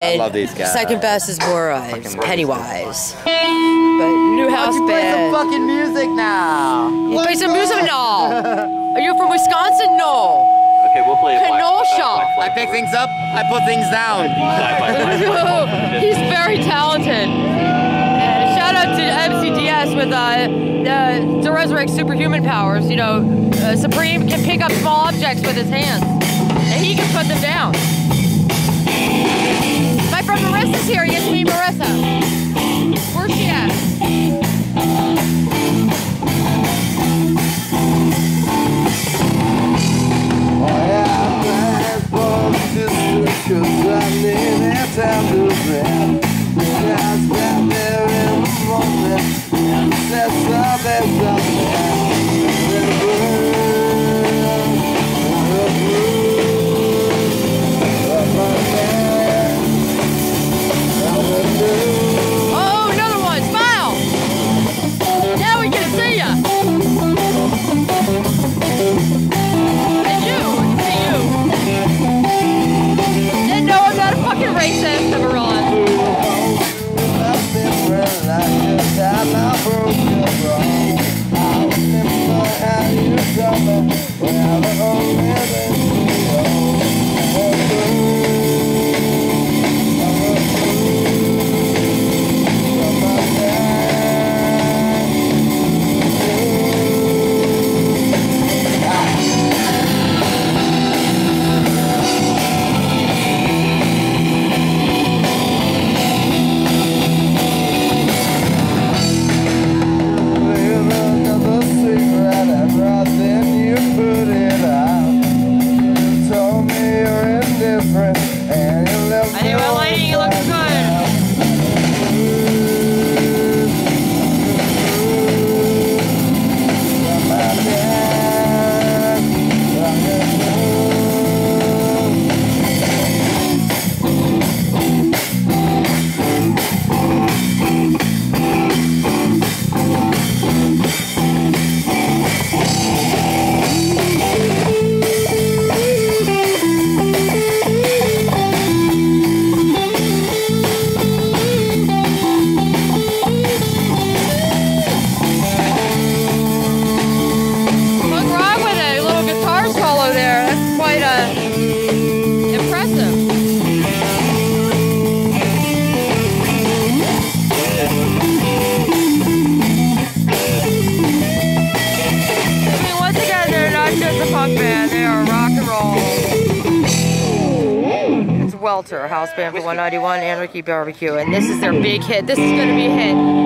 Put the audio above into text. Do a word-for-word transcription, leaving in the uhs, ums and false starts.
I love these guys. Second best is more uh, Pennywise. But new house you play band. some fucking music now. You play some music now. Are you from Wisconsin? No. Okay, we'll play. Kenosha. I pick things up. I put things down. He's very talented. And shout out to M C D S with uh, the, to resurrect superhuman powers. You know, uh, Supreme can pick up small objects with his hands, and he can put them down. My friend Marissa's here. Yes, me, Marissa. Where's she at? Oh, another one. Smile. Now we can see ya. And you. We can see you. And no, I'm not a fucking racist. Never on. Welter, house band for one ninety-one, Anarchy Bbq, and this is their big hit. This is going to be a hit.